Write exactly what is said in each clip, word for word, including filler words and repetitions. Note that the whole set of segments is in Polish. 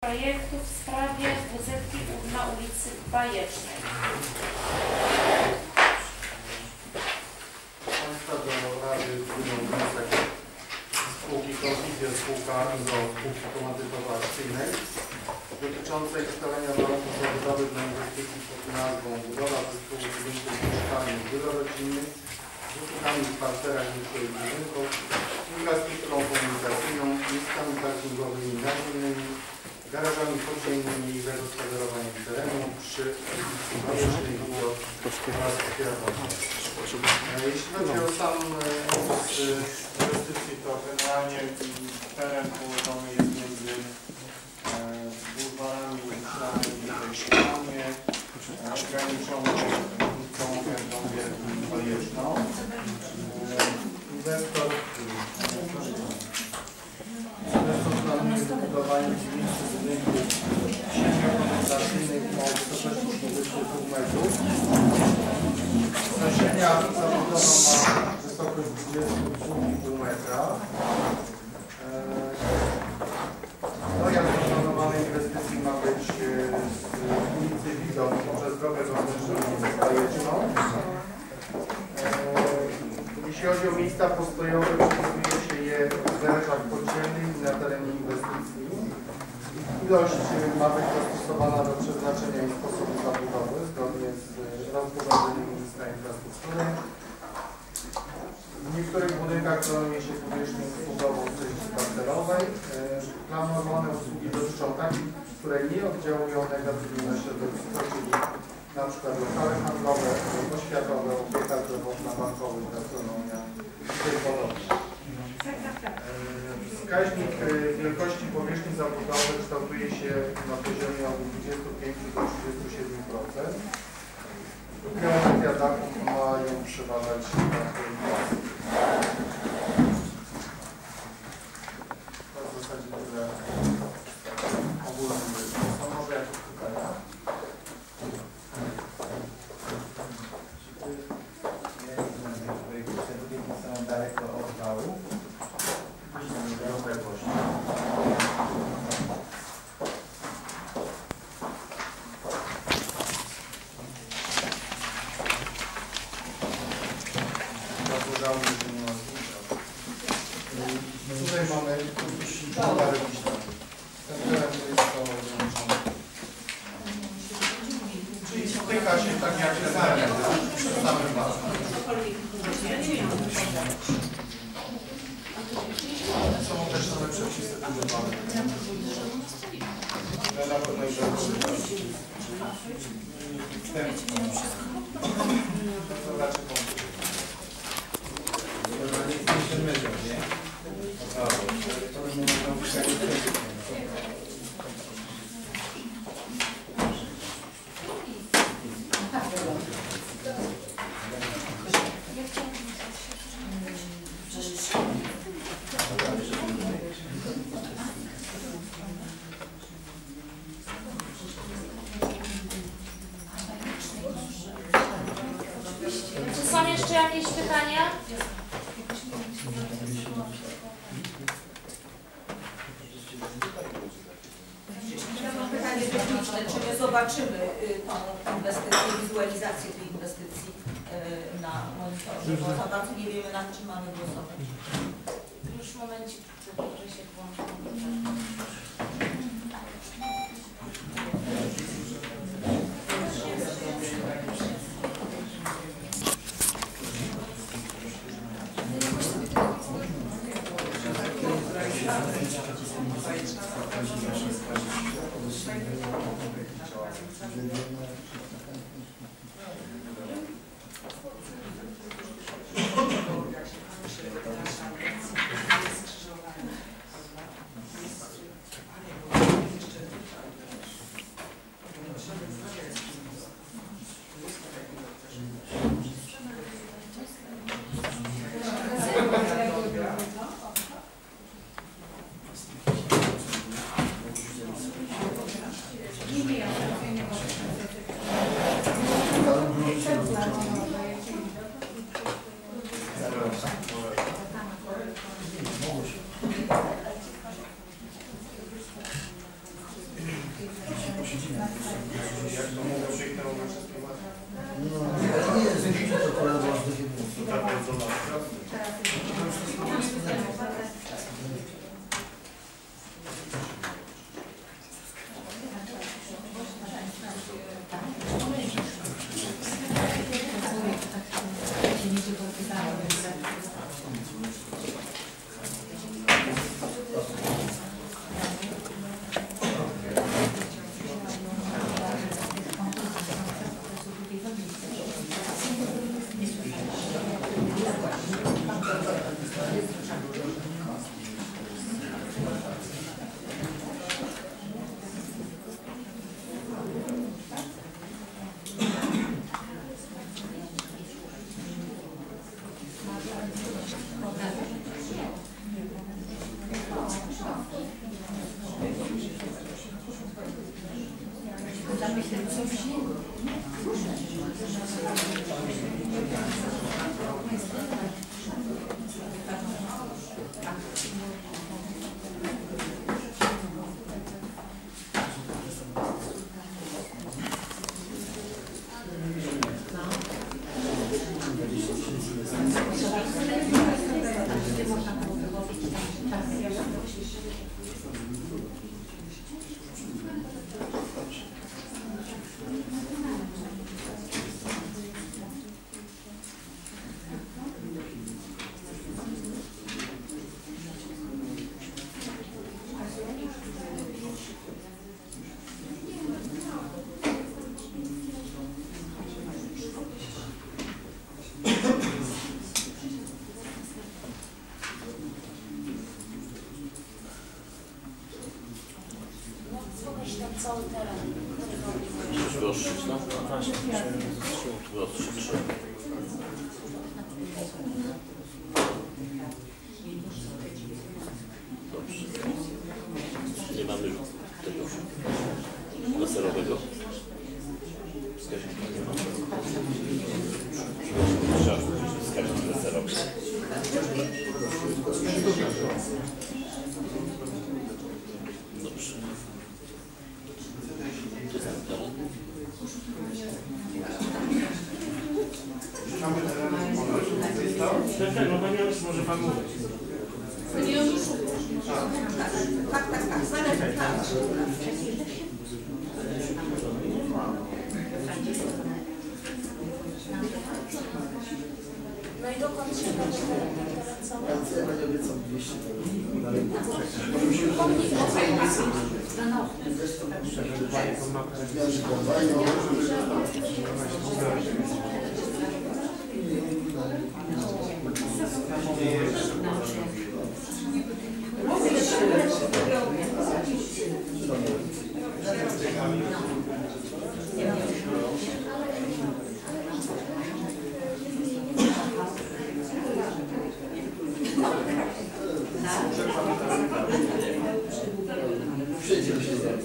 projektu w sprawie W Z K na ulicy Bajecznej. Państwa do Rady wpłynął wniosek spółki Konfizja Spółka do spółki komandytowo-akcyjnej dotyczącej ustalenia warunków zabudowy dla inwestycji pod nazwą budowa zespołu budynków mieszkalnych wielorodzinnych z usługami w parterach niektórych budynków, infrastrukturą komunikacyjną, miejscami parkingowymi naziemnymi, garażami podziemnymi i zagospodarowaniem terenu przy ulicy Bajecznej oraz Jeśli chodzi o sam inwestycji, to generalnie teren położony jest między bulwarami, ulicami i szkolami, ograniczony tą gębą Bajeczną. Inwestor Inwestor planuje wybudowanie dziewięciu budynków siedmiokondensacyjnych o wysokości trzydziestu dwóch metrów. Średnia zabudowa ma wysokość dwudziestu dwóch i pół metra. Dojazd do planowanej inwestycji ma być z ulicy Widok przez drogę wewnętrzną ulicę Bajeczną. Jeśli chodzi o miejsca postojowe, przewiduje się je w garażach podziemnych i na terenie inwestycji. Ilość ma być dostosowana do przeznaczenia i sposobu zabudowy zgodnie z rozporządzeniem ministra infrastruktury. W niektórych budynkach planuje się powierzchnię usługową w części parterowej. Planowane usługi dotyczą takich, które nie oddziałują negatywnie na środowisko, czyli na przykład lokale handlowe, oświatowe, opieka zdrowotna, bankowa, gastronomia i tym podobne. Wskaźnik wielkości powierzchni zabudowy kształtuje się na poziomie od dwudziestu pięciu do trzydziestu siedmiu procent. Geometria dachów mają przeważać na tej klasy. To w zasadzie tyle ogólnie. To może jakieś pytania? Budynki są daleko od wału. Tutaj mamy parę liścia. Ten teren to jest to ograniczone. Czyli styka się tak jak ten teren przed samym bazem. Są też nowe przepisy budowane. Na pewno i to raczej Czy są jeszcze jakieś pytania? Ja mam pytanie techniczne. Czy my zobaczymy tą inwestycję, wizualizację tej inwestycji na monitorze? Bo za bardzo nie wiemy, nad czym mamy głosować. Już w momencie, że się włączy. Nie, nie, ja nie Jak to mówią, piękne na wszystkim ładnie. No, nie, nie, zwiedzić to akurat bardzo nie było. Tak, bardzo ładnie. Cały teren. Wyostrzyć, no? Wyostrzyć trzy. Dobrze. Nie mamy tego laserowego. Wskaźnika nie mamy. Trzeba wskaźnik laserowy. Dobrze. Tak, tak, no Panie już może Pan mówić. Tak, tak, tak, zależy, tak. No i dokąd się będzie teren cały? Ja będę obiecał dwieście. Przyjdzie się zrobić.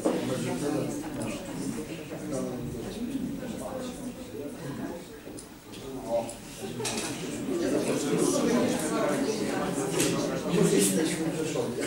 Już jesteśmy w Rzeszowie.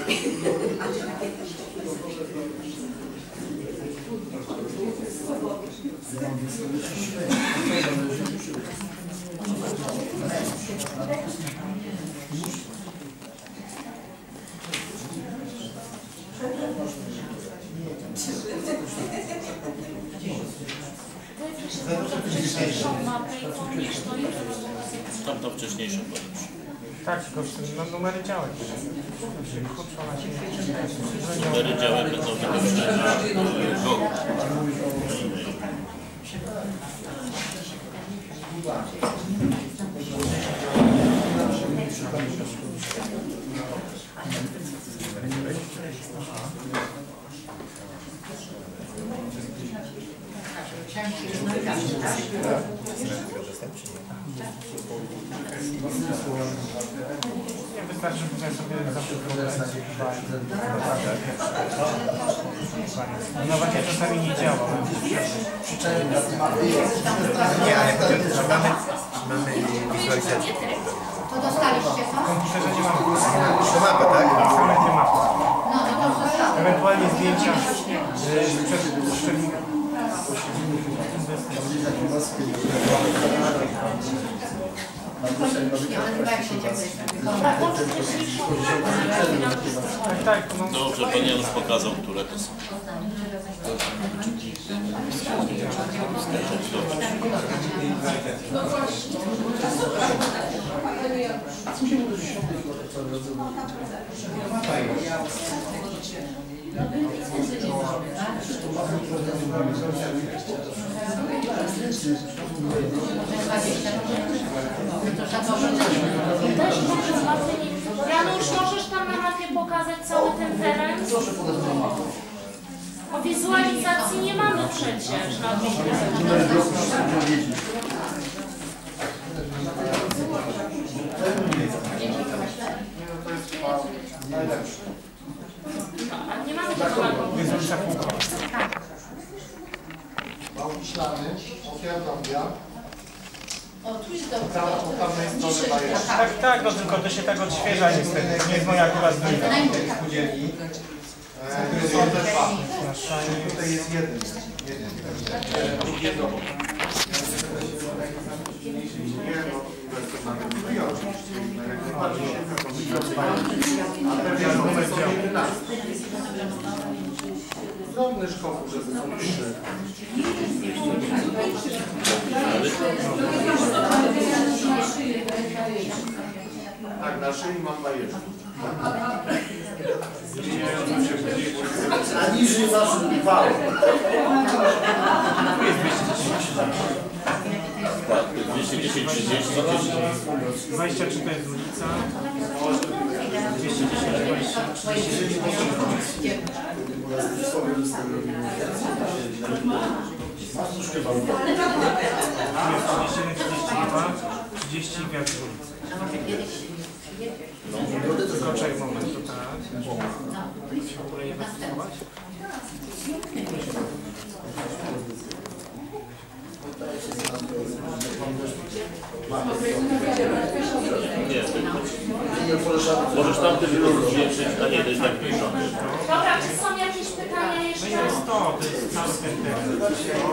Wcześniejszą mapę i tą niż to jest. Tam to wcześniejszą powiem. Tak, tylko no, numery działek. Numery działek będą widoczne na Google. Nie wystarczy, że sobie zaszyfrować. No właśnie czasami nie działa. Nie, ale chodzi o to, że mamy, mamy wizualizację. To dostaliście W to? komputerze nie mamy To mapa, tak? same te mapy. No, no to zostało. Ewentualnie zdjęcia y, sprzed szczególnie Dobrze, pan Janusz pokazał, które to są. Janusz, możesz tam na mapie pokazać cały ten teren? O wizualizacji nie mamy przecież na tej A nie mamy tego na Małpiślany, Okierdambia. O, tu jest dobrze. Tam po tamtej stronie Bajerz. Tak, tak, no tylko to się tak odświeża niestety. Nie jest moja akurat zbliża. Spółdzielni. Które są też dwa. Tutaj jest jeden. Jeden. Nie, no, inwestor na tym nie oczywiście. A pewnie są jedenaście. Drobny szkopu, żeby są trzy. Tak, na szyi mam bajerze. A niżej masz dwa. dwieście dziesięć, trzydzieści, dwadzieścia trzy to jest ulica. dwieście dziesięć, dwadzieścia, trzydzieści. trzydzieści wiatr w ulicy. Tylko czekaj moment, to tak. W ogóle nie da się schować? Nie, możesz tamten zwiększyć, a nie, to jest tak mniejszony. Dobra, czy są jakieś pytania No jeszcze? jest to, to jest cały ten teren.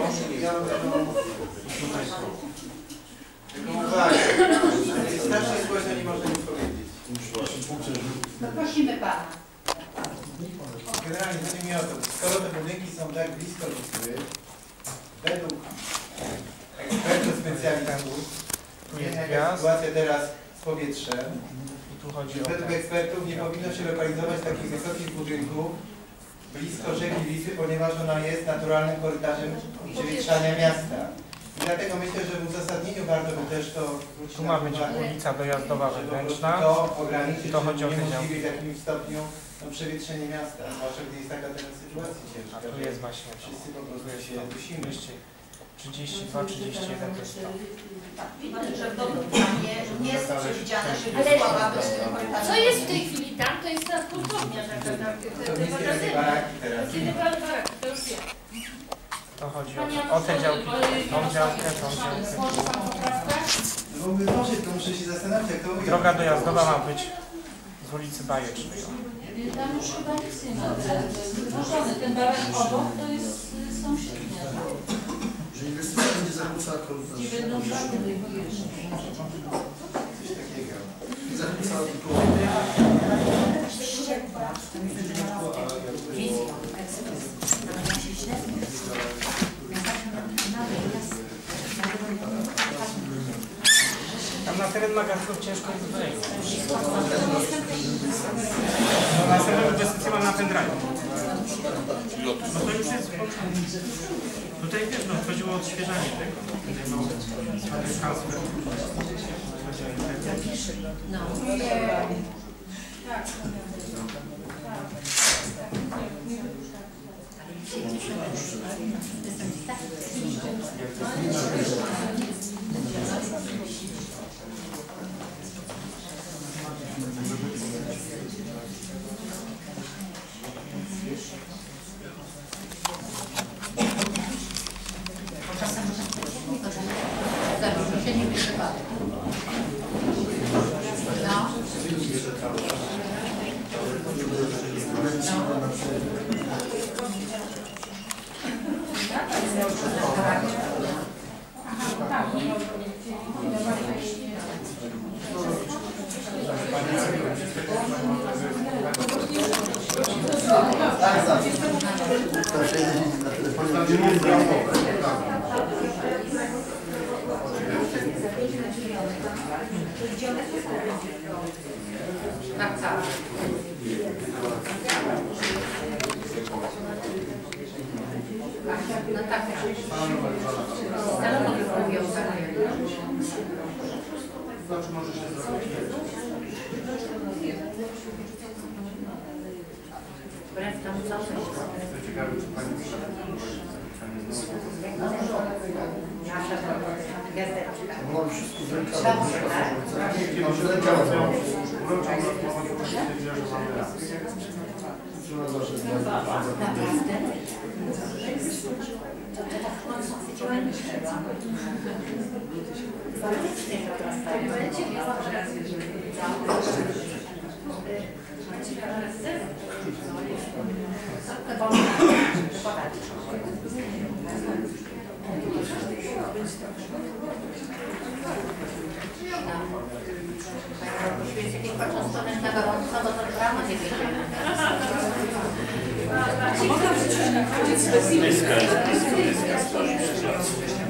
Uwaga, starszy społeczny nie może nic powiedzieć. No prosimy pana. Generalnie chodzi mi o to, skoro te budynki są tak blisko Wisły, według ekspertów specjalistów, Tu nie jest wiem jaka gwiazd. sytuacja teraz z powietrzem, I tu chodzi o według to. ekspertów nie powinno się lokalizować takich wysokich budynków blisko rzeki Wisły, ponieważ ona jest naturalnym korytarzem przewietrzania miasta. I dlatego myślę, że w uzasadnieniu warto by też to zwrócić Tu na ma być uwagę, ulica dojazdowa że po prostu wewnętrzna. to ograniczyć, To chodzi o żeby te uniemożliwić w działki. jakimś stopniu no, przewietrzenie miasta, zwłaszcza gdy jest taka teraz sytuacja ciężka. A tu że jest właśnie to. Wszyscy po prostu się dusimy. trzydzieści dwa, trzydzieści jeden to jest to. Znaczy, że w dobrym planie nie jest przewidziane, żeby Ale słababy korytarze. Co jest w tej chwili tam? To jest ta hurtownia taka, tak, te, To te niskie takie magazyny. baraki teraz. Kiedy baraki, to już wiem. To chodzi Panie o, o te działki, tą działkę, tą Janusz, działkę. może pan poprawkę? No bo zdążyć, to muszę się zastanowić, jak to mówią. Droga dojazdowa ma być z ulicy Bajecznej. Tam już chyba nic nie ma. Wywożony ten barak obok to jest sąsiednia. Że inwestycja będzie zakłócała korytarz. Nie będą żadne wyjeżdżać. Coś takiego. I zakłócała tylko... Tam na teren magazynów ciężko jest wejść. No następną inwestycję mam na pendrive. No to już jest... Tutaj też no, chodziło o odświeżanie tego. No, transfer. No. Się nie wysypało. No. No. Tak, tak. Proszę jeździć na telefonie. Tak, tak. No tak, tak. Stanowi mówią, Znaczy może się zrobić. wbrew temu co coś. Jestem ciekawy, czy Pani Nasza gazeteczka. Mam wszystko z rękawa. Mam z rękawa. Wrócił na rozmowę, to się stwierdziła, że mamy rację. Trzeba zawsze znaleźć. Naprawdę? Jeśli jakieś początkowe na gorąco, bo to rano nie bierzemy. Bliska jest, bliska, bliska stoi przed lat.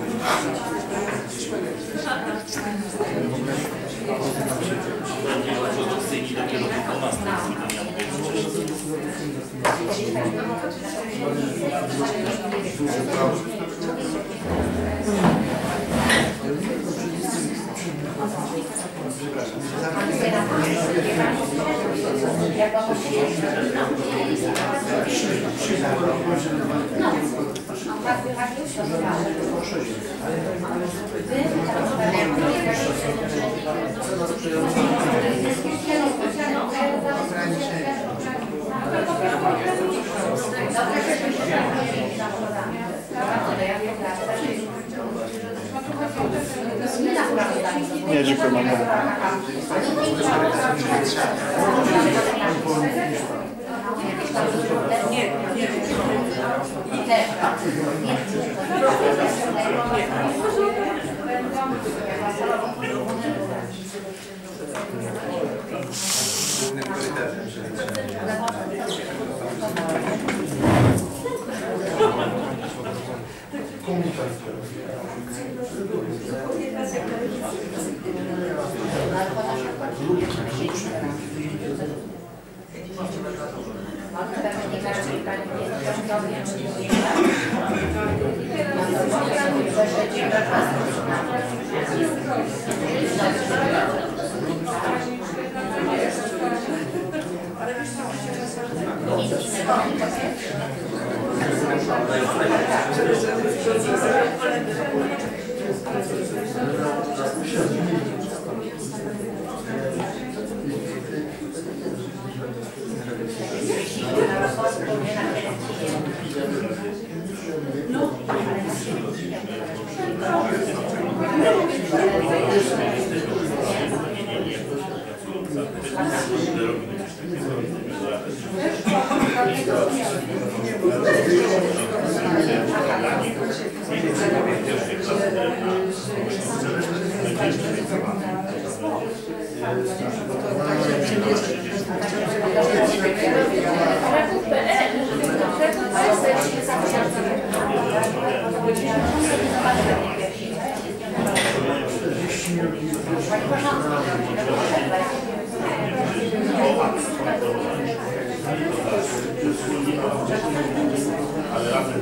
Bardziej ortodoksyjni dopiero w dwunastym wieku miał być Nie, dziękuję, mam nową. Nie, nie, i też. Głównym korytarzem ale razem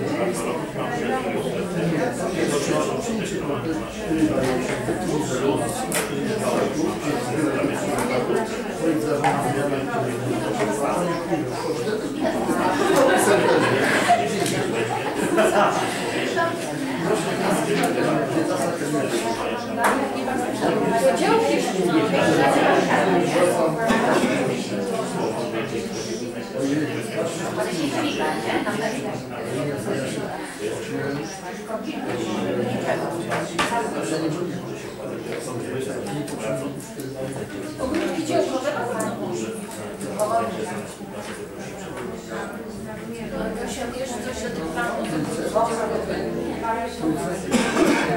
Coś o tym planu.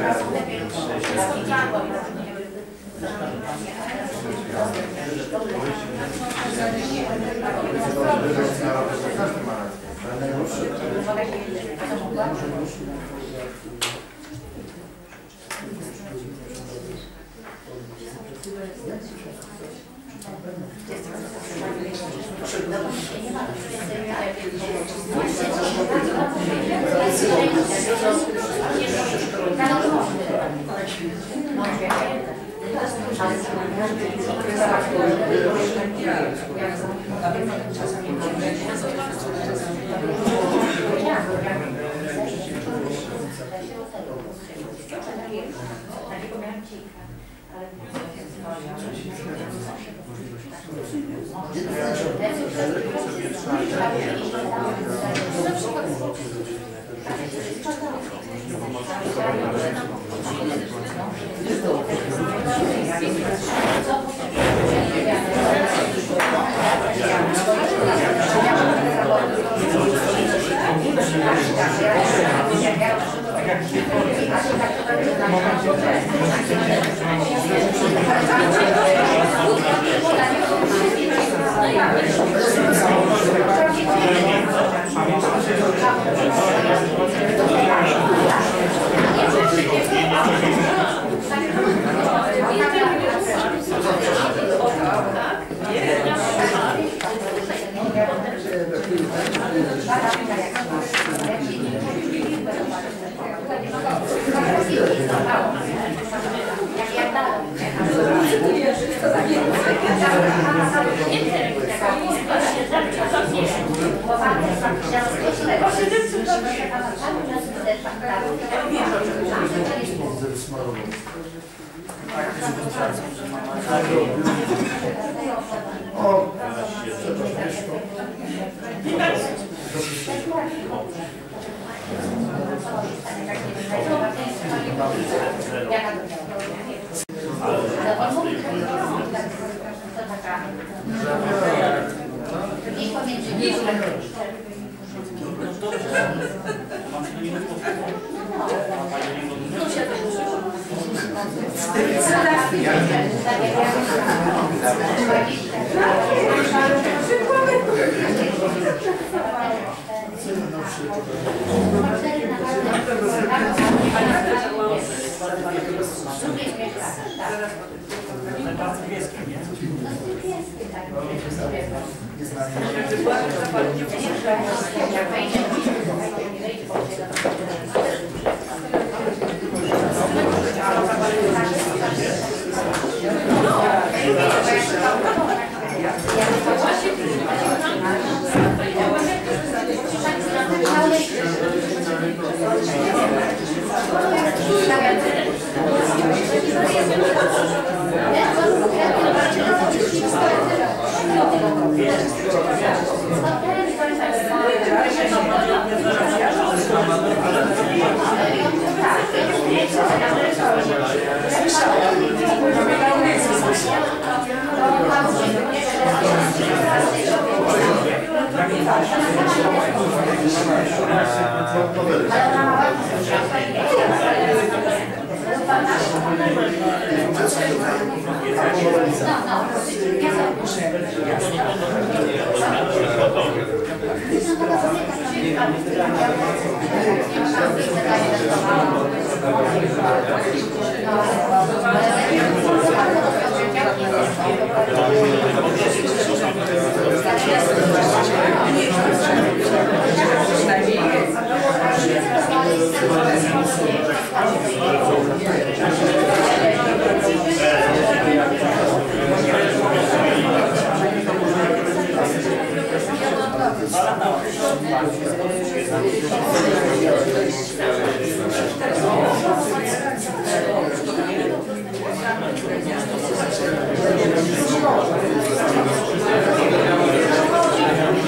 Thank you.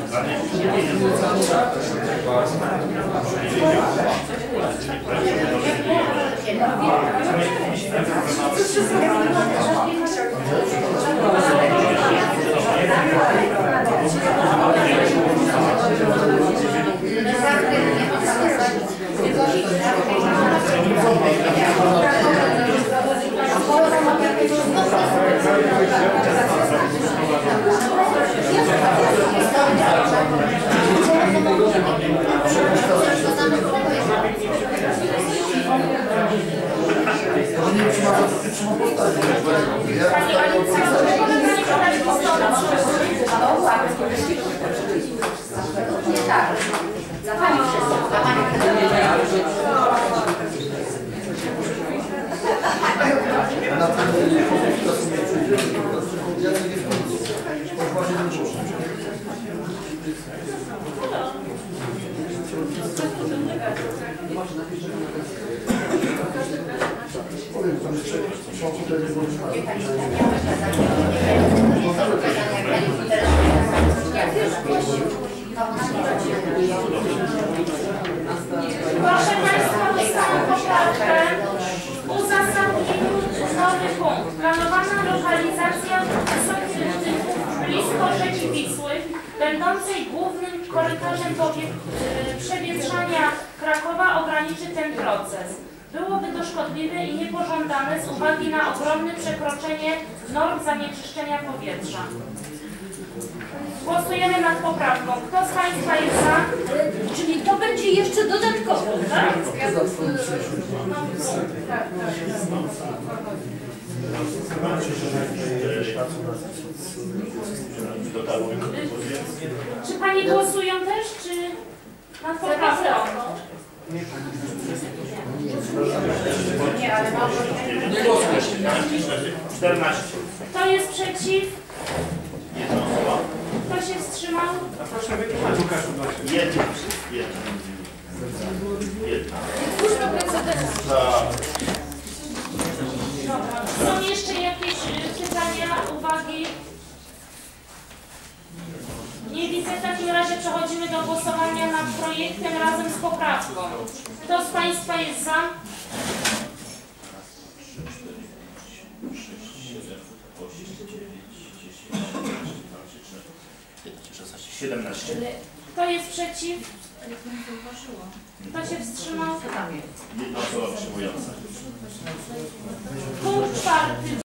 Proszę Państwa, dostałam poprawkę w uzasadnieniu nowy punkt. Planowana lokalizacja wysokich typów blisko rzeki Wisły, będącej głównym korytarzem powie- przewietrzania Krakowa, ograniczy ten proces. Byłoby to szkodliwe i niepożądane z uwagi na ogromne przekroczenie norm zanieczyszczenia powietrza. Głosujemy nad poprawką. Kto z Państwa jest za? Czyli to będzie jeszcze dodatkowo, tak? Czy Pani głosują też, czy nad poprawką? Nie, ale mam... czternaście. Kto jest przeciw? Jedna osoba. Kto się wstrzymał? Jedna. Jedna. Jedna. Dobra. Są jeszcze jakieś y, pytania, uwagi? Nie widzę. W takim razie przechodzimy do głosowania nad projektem razem z poprawką. Kto z Państwa jest za? siedemnaście. Kto jest przeciw? Kto się wstrzymał? Jedna osoba przyjmująca. Punkt czwarty.